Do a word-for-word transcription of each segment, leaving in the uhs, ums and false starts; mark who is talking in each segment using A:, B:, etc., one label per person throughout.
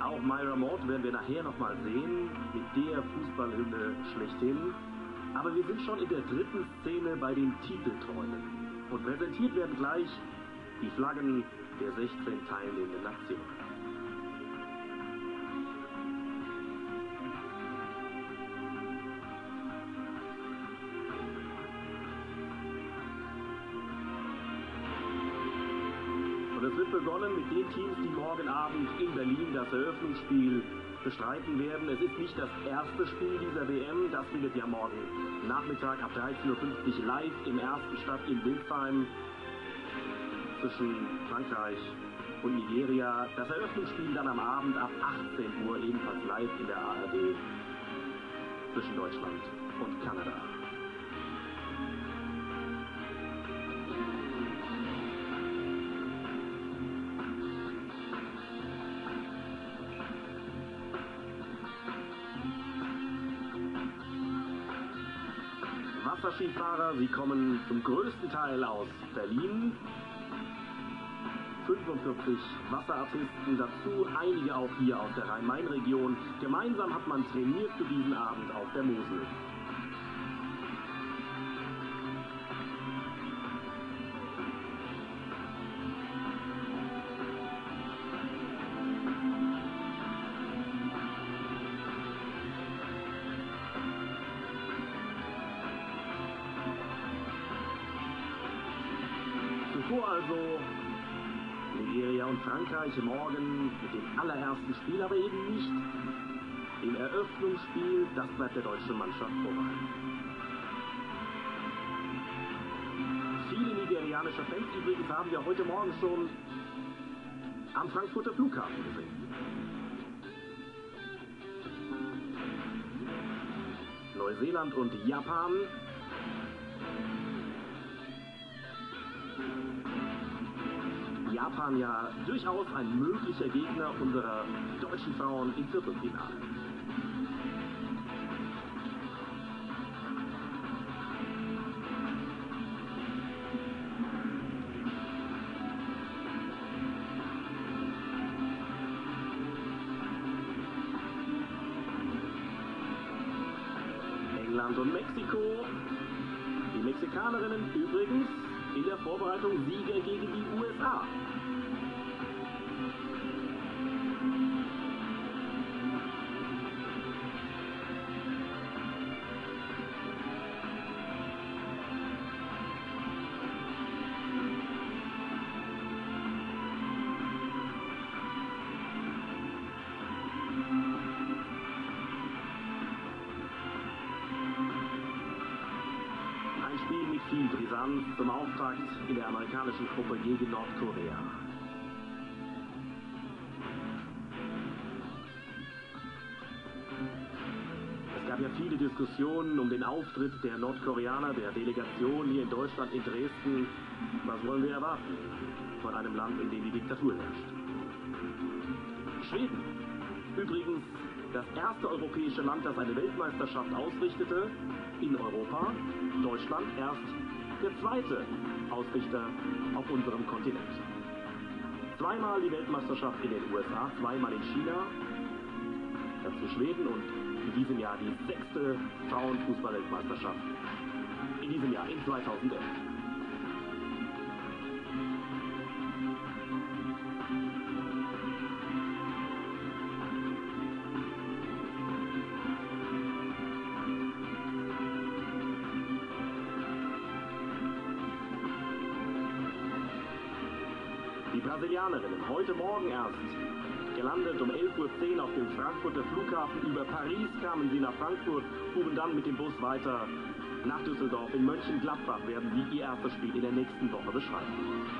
A: Auch Myra Mord werden wir nachher nochmal sehen, mit der Fußballhymne schlechthin. Aber wir sind schon in der dritten Szene bei den Titelträumen. Und präsentiert werden gleich die Flaggen der sechzehn teilnehmenden Nationen. Und es wird begonnen mit den Teams, die morgen Abend in Berlin das Eröffnungsspiel bestreiten werden. Es ist nicht das erste Spiel dieser W M, das findet ja morgen Nachmittag ab dreizehn Uhr fünfzig live im ersten statt in Wildheim zwischen Frankreich und Nigeria. Das Eröffnungsspiel dann am Abend ab achtzehn Uhr ebenfalls live in der A R D zwischen Deutschland und Kanada. Wasserskifahrer, sie kommen zum größten Teil aus Berlin. fünfundvierzig Wasserartisten, dazu einige auch hier aus der Rhein-Main-Region. Gemeinsam hat man trainiert für diesen Abend auf der Mosel. Zuvor also Nigeria und Frankreich morgen mit dem allerersten Spiel, aber eben nicht im Eröffnungsspiel. Das bleibt der deutschen Mannschaft vorbehalten. Viele nigerianische Fans übrigens haben wir heute Morgen schon am Frankfurter Flughafen gesehen. Neuseeland und Japan. Japan ja durchaus ein möglicher Gegner unserer deutschen Frauen im Viertelfinale. England und Mexiko. Die Mexikanerinnen übrigens in der Vorbereitung Sieger gegen die U S A. Ein Spiel mit viel Brisanz zum Auftakt in der amerikanischen Gruppe gegen Nordkorea. Es gab ja viele Diskussionen um den Auftritt der Nordkoreaner, der Delegation hier in Deutschland, in Dresden. Was wollen wir erwarten von einem Land, in dem die Diktatur herrscht? Schweden. Übrigens das erste europäische Land, das eine Weltmeisterschaft ausrichtete in Europa. Deutschland erst der zweite Ausrichter auf unserem Kontinent. Zweimal die Weltmeisterschaft in den U S A, zweimal in China, dazu Schweden und in diesem Jahr die sechste Frauenfußball-Weltmeisterschaft. In diesem Jahr, in zweitausendelf. Die Brasilianerinnen, heute Morgen erst gelandet um elf Uhr zehn auf dem Frankfurter Flughafen. Über Paris kamen sie nach Frankfurt, fuhren dann mit dem Bus weiter nach Düsseldorf. In Mönchengladbach werden sie ihr erstes Spiel in der nächsten Woche beschreiben.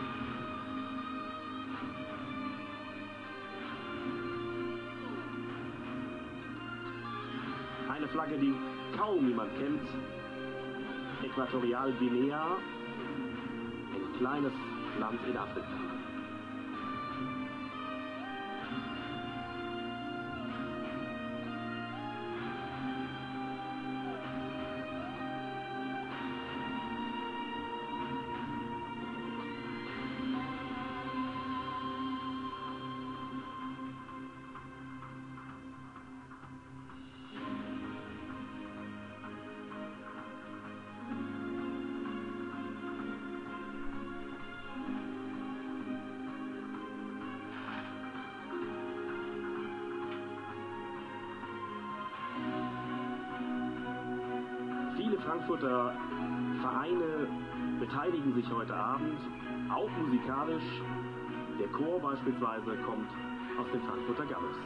A: Eine Flagge, die kaum jemand kennt. Äquatorialguinea, ein kleines Land in Afrika. Frankfurter Vereine beteiligen sich heute Abend, auch musikalisch. Der Chor beispielsweise kommt aus dem Frankfurter Gabus.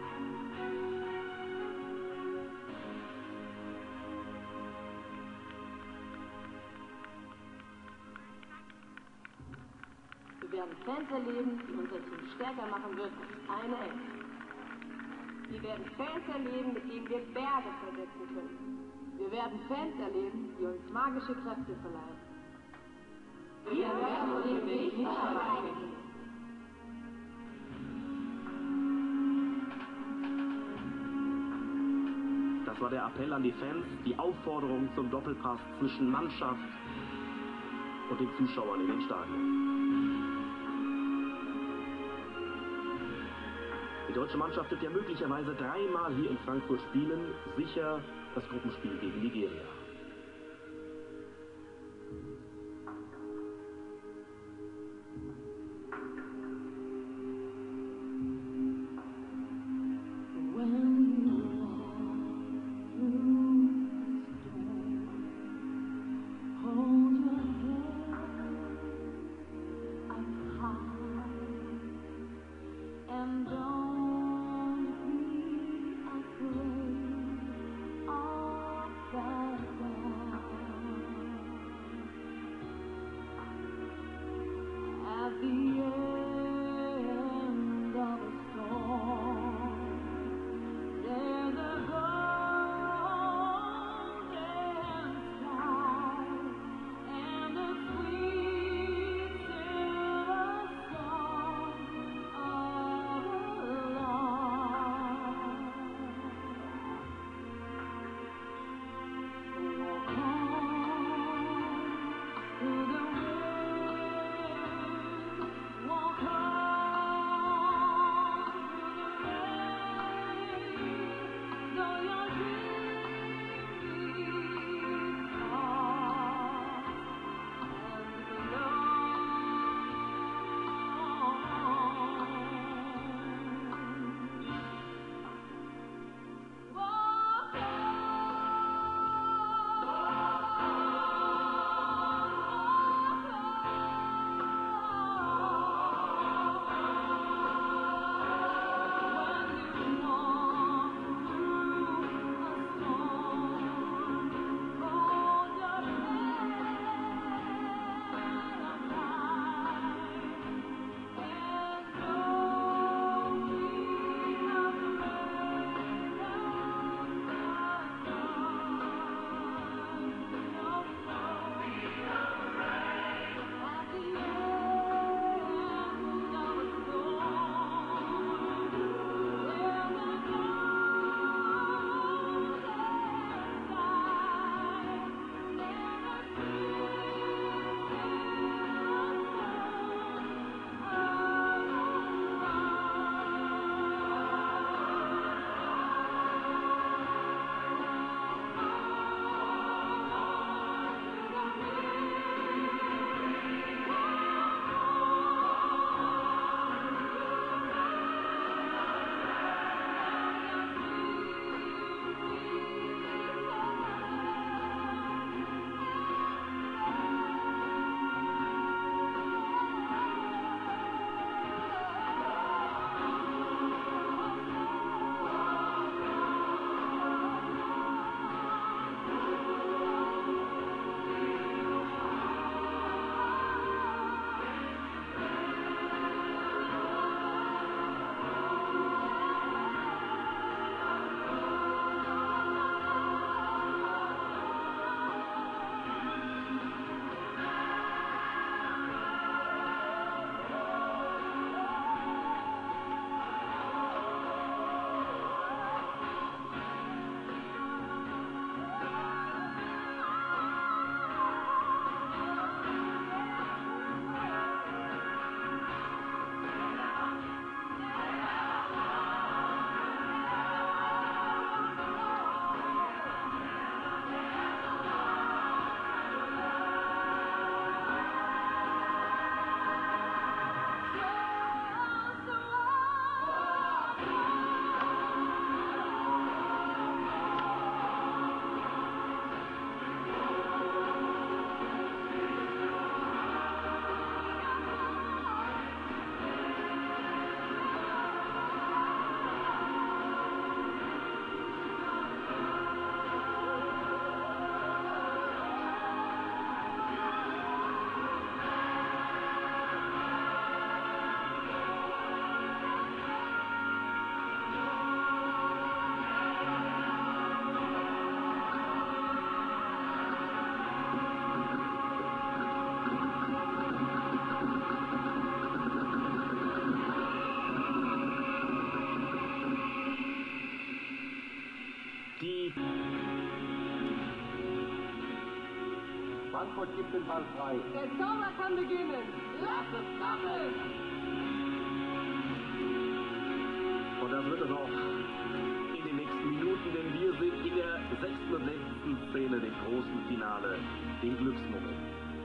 B: Wir werden Fans erleben, die unser Team stärker machen wird als eine Elf. Wir werden Fans erleben, mit denen wir Berge versetzen können. Wir werden Fans erleben, die uns magische Kräfte verleihen. Wir werden uns dem Weg nicht verweigern.
A: Das war der Appell an die Fans, die Aufforderung zum Doppelpass zwischen Mannschaft und den Zuschauern in den Stadien. Die deutsche Mannschaft wird ja möglicherweise dreimal hier in Frankfurt spielen, sicher das Gruppenspiel gegen Nigeria.
B: And don't be afraid of that.
C: Frankfurt gibt den Ball frei.
B: Der Zauber kann beginnen. Lass es sammeln!
A: Und das wird es auch in den nächsten Minuten, denn wir sind in der sechsten und letzten Szene, dem großen Finale, den Glücksmoment.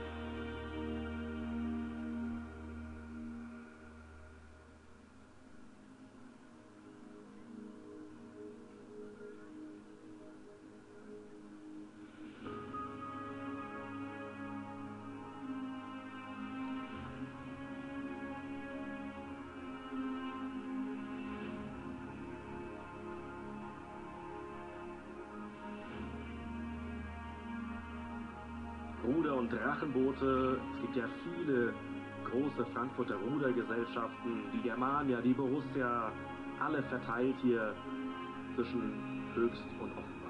A: Ruder- und Drachenboote. Es gibt ja viele große Frankfurter Rudergesellschaften, die Germania, die Borussia, alle verteilt hier zwischen Höchst und Ost.